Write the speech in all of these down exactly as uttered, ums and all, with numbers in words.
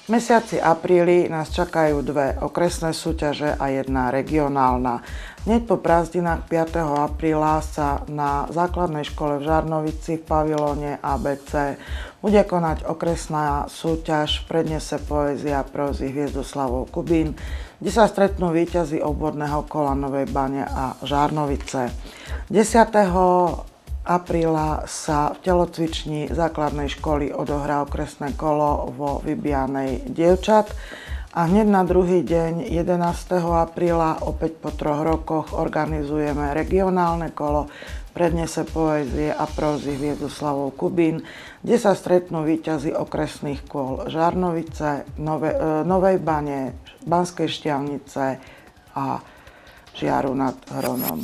V mesiaci apríli nás čakajú dve okresné súťaže a jedna regionálna. Hneď po prázdninách piateho apríla sa na základnej škole v Žarnovici v pavilóne á bé cé bude konať okresná súťaž v prednese poézia a prózy Hviezdoslavov Kubín, kde sa stretnú víťazi obvodného kola Novej Bane a Žarnovice. desiateho apríla sa v telocvični základnej školy odohrá okresné kolo vo Vybianej dievčat a hneď na druhý deň jedenásteho apríla opäť po troch rokoch organizujeme regionálne kolo v prednese poézie a prózy Hviezdoslavov Kubín, kde sa stretnú víťazi okresných kôl Žarnovice, Nove, Novej Bane, Banskej Štiavnice a Žiaru nad Hronom.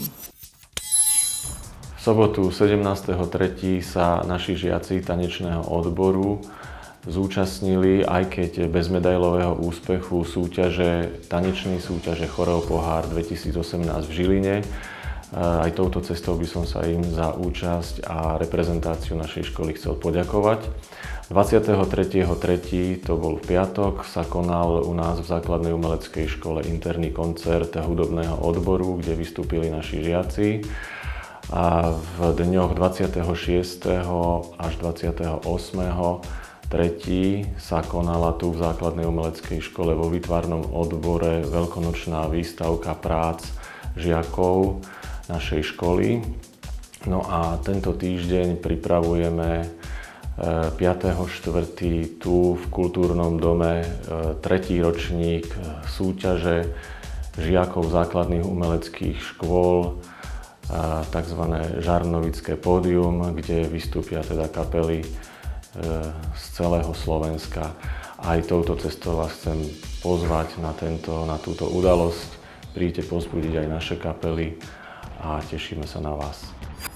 V sobotu sedemnásteho tretieho sa naši žiaci tanečného odboru zúčastnili, aj keď bez medailového úspechu, súťaže, tanečnej súťaže Choreo pohár dvetisícosemnásť v Žiline. Aj touto cestou by som sa im za účasť a reprezentáciu našej školy chcel poďakovať. dvadsiateho tretieho tretieho, to bol v piatok, sa konal u nás v základnej umeleckej škole interný koncert hudobného odboru, kde vystúpili naši žiaci. A v dňoch dvadsiateho šiesteho až dvadsiateho ôsmeho tretieho sa konala tu v základnej umeleckej škole vo výtvarnom odbore veľkonočná výstavka prác žiakov našej školy. No a tento týždeň pripravujeme piateho štvrtého tu v kultúrnom dome tretí ročník súťaže žiakov základných umeleckých škôl, tzv. Žarnovické pódium, kde vystúpia teda kapely z celého Slovenska. Aj touto cestou vás chcem pozvať na, tento, na túto udalosť. Príďte povzbudiť aj naše kapely a tešíme sa na vás.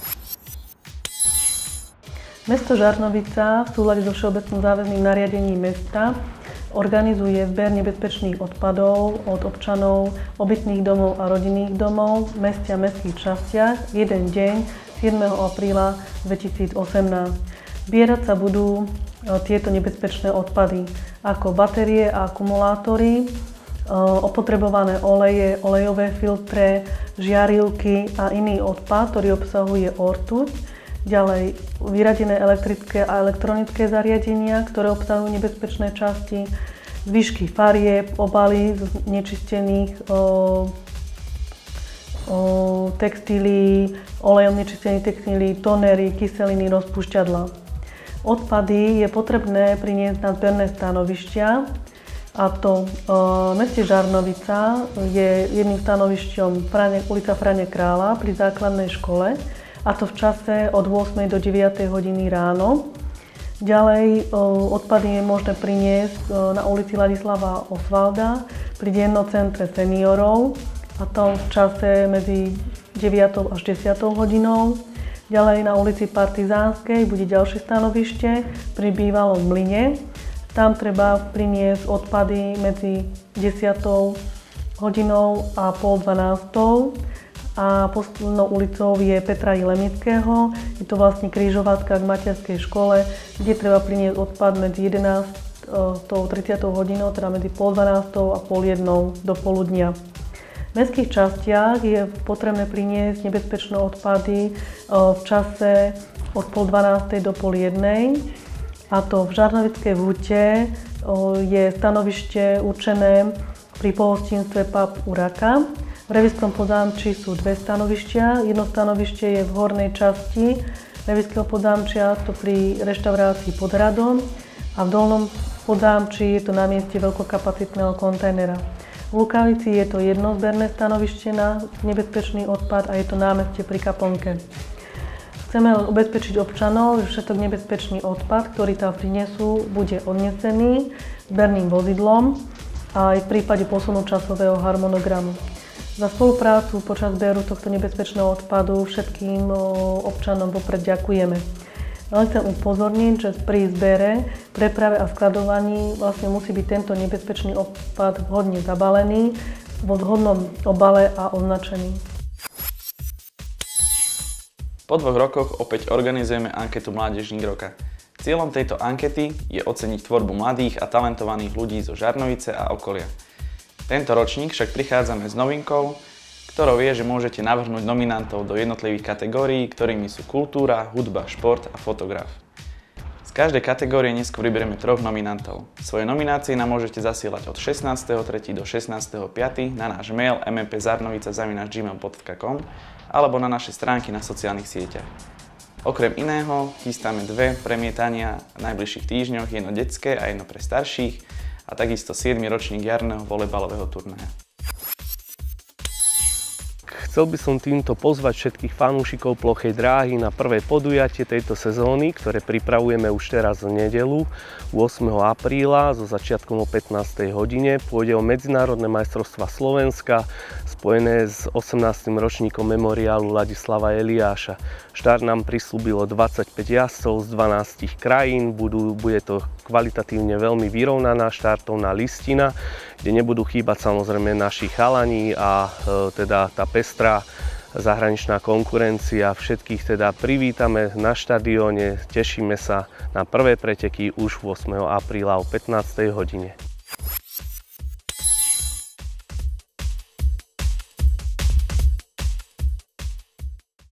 Mesto Žarnovica v súlade so všeobecným záväzným nariadením mesta organizuje zber nebezpečných odpadov od občanov obytných domov a rodinných domov v meste a mestských častiach jeden deň siedmeho apríla dvetisícosemnásť. Zbierať sa budú tieto nebezpečné odpady ako batérie a akumulátory, opotrebované oleje, olejové filtre, žiarivky a iný odpad, ktorý obsahuje ortuť. Ďalej vyradené elektrické a elektronické zariadenia, ktoré obsahujú nebezpečné časti, zvyšky farieb, obaly z nečistených o, o, textílií, olejom nečistených textílií, tonery, kyseliny, rozpúšťadlá. Odpady je potrebné priniesť na zberné stanovištia, a to v meste Žarnovica je jedným stanovišťom Frane, ulica Frane Krála pri základnej škole, a to v čase od ôsmej do deviatej hodiny ráno. Ďalej odpady je možné priniesť na ulici Ladislava Osvalda pri dennom centre seniorov, a to v čase medzi deviatou až desiatou hodinou. Ďalej na ulici Partizánskej bude ďalšie stanovište pri bývalom mlyne. Tam treba priniesť odpady medzi desiatou hodinou a pol dvanástou. A poslednou ulicou je Petra Lemického. Je to vlastne križovatka k materskej škole, kde treba priniesť odpad medzi jedenástou tridsiatou hodinou, teda medzi pol dvanástou a pol jednou do poludnia. V mestských častiach je potrebné priniesť nebezpečné odpady v čase od pol dvanástej do pol jednej. A to v Žarnovickej Vúte je stanovište určené pri pohostinstve pub Uraka. V Revískom Podzámčí sú dve stanovištia. Jedno stanovište je v hornej časti Revískeho Podzámčia, to pri reštaurácii Pod hradom, a v dolnom Podzámčí je to na mieste veľkokapacitného kontajnera. V Lukavici je to jedno zberné stanovište na nebezpečný odpad a je to námestie pri Kaplnke. Chceme ubezpečiť občanov, že všetok nebezpečný odpad, ktorý tam prinesú, bude odnesený zberným vozidlom aj v prípade posunu časového harmonogramu. Za spoluprácu počas zberu tohto nebezpečného odpadu všetkým občanom vopred ďakujeme. Len chcem upozorniť, že pri zbere, preprave a skladovaní vlastne musí byť tento nebezpečný odpad vhodne zabalený, vo vhodnom obale a označený. Po dvoch rokoch opäť organizujeme anketu Mládežník roka. Cieľom tejto ankety je oceniť tvorbu mladých a talentovaných ľudí zo Žarnovice a okolia. Tento ročník však prichádzame s novinkou, ktorou je, že môžete navrhnúť nominantov do jednotlivých kategórií, ktorými sú kultúra, hudba, šport a fotograf. Z každej kategórie neskôr vyberieme troch nominantov. Svoje nominácie nám môžete zasielať od šestnásteho tretieho do šestnásteho piateho na náš mail em em pé zarnovica zavináč gmail bodka com alebo na naše stránky na sociálnych sieťach. Okrem iného chystáme dve premietania v najbližších týždňoch, jedno detské a jedno pre starších a takisto siedmy ročník jarného volejbalového turnaja. Chcel by som týmto pozvať všetkých fanúšikov plochej dráhy na prvé podujatie tejto sezóny, ktoré pripravujeme už teraz v nedeľu ôsmeho apríla so začiatkom o pätnástej hodine. Pôjde o medzinárodné majstrovstvá Slovenska spojené s osemnástym ročníkom memoriálu Ladislava Eliáša. Štart nám prislúbilo dvadsaťpäť jazdcov z dvanástich krajín, budú, bude to kvalitatívne veľmi vyrovnaná štartovná listina, kde nebudú chýbať samozrejme naši chalani a e, teda tá pestrá zahraničná konkurencia. Všetkých teda privítame na štadióne, tešíme sa na prvé preteky už ôsmeho apríla o pätnástej hodine.